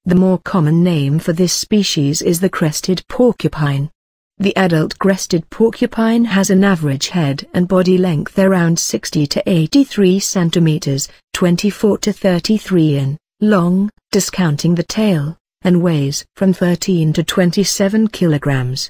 The more common name for this species is the crested porcupine. The adult crested porcupine has an average head and body length around 60 to 83 centimeters, 24 to 33 in, long, discounting the tail, and weighs from 13 to 27 kilograms,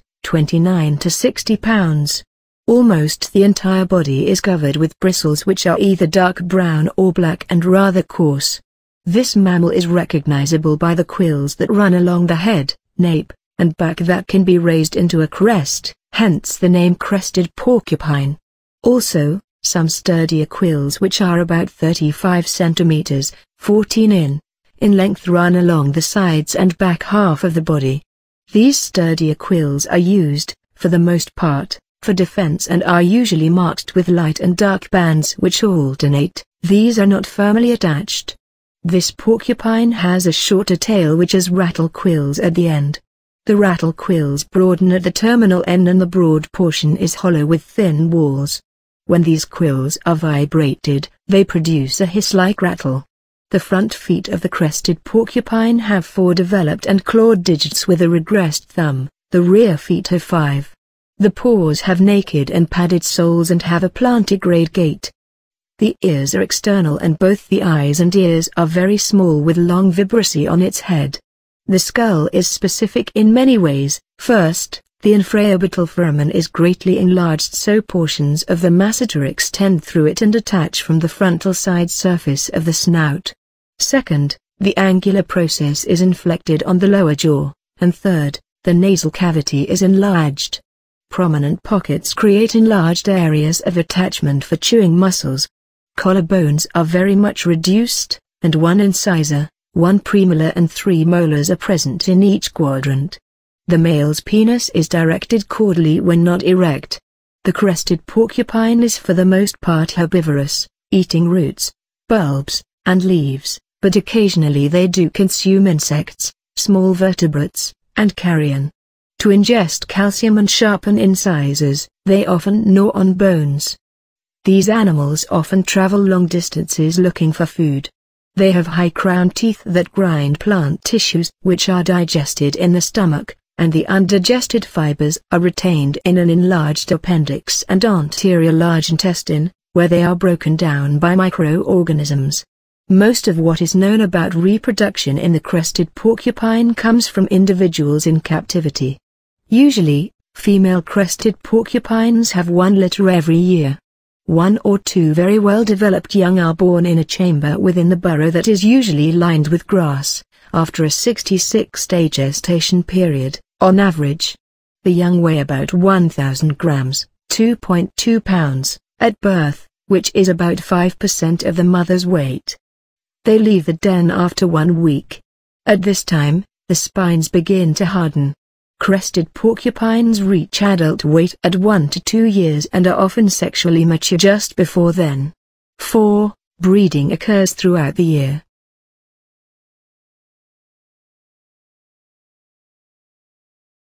29 to 60 pounds. Almost the entire body is covered with bristles which are either dark brown or black and rather coarse. This mammal is recognizable by the quills that run along the head, nape, and back that can be raised into a crest, hence the name crested porcupine. Also, some sturdier quills which are about 35 centimeters, 14 in length run along the sides and back half of the body. These sturdier quills are used, for the most part, for defense and are usually marked with light and dark bands which alternate. These are not firmly attached. This porcupine has a shorter tail which has rattle quills at the end. The rattle quills broaden at the terminal end and the broad portion is hollow with thin walls. When these quills are vibrated, they produce a hiss-like rattle. The front feet of the crested porcupine have 4 developed and clawed digits with a regressed thumb, the rear feet have 5. The paws have naked and padded soles and have a plantigrade gait. The ears are external and both the eyes and ears are very small with long vibrissae on its head. The skull is specific in many ways. First, the infraorbital foramen is greatly enlarged so portions of the masseter extend through it and attach from the frontal side surface of the snout. Second, the angular process is inflected on the lower jaw, and third, the nasal cavity is enlarged. Prominent pockets create enlarged areas of attachment for chewing muscles. Collarbones are very much reduced, and 1 incisor, 1 premolar and 3 molars are present in each quadrant. The male's penis is directed caudally when not erect. The crested porcupine is for the most part herbivorous, eating roots, bulbs, and leaves, but occasionally they do consume insects, small vertebrates, and carrion. To ingest calcium and sharpen incisors, they often gnaw on bones. These animals often travel long distances looking for food. They have high crown teeth that grind plant tissues which are digested in the stomach, and the undigested fibers are retained in an enlarged appendix and anterior large intestine, where they are broken down by microorganisms. Most of what is known about reproduction in the crested porcupine comes from individuals in captivity. Usually, female crested porcupines have 1 litter every year. 1 or 2 very well-developed young are born in a chamber within the burrow that is usually lined with grass, after a 66-day gestation period, on average. The young weigh about 1,000 grams, 2.2 pounds, at birth, which is about 5% of the mother's weight. They leave the den after 1 week. At this time, the spines begin to harden. Crested porcupines reach adult weight at 1 to 2 years and are often sexually mature just before then. 4. Breeding occurs throughout the year.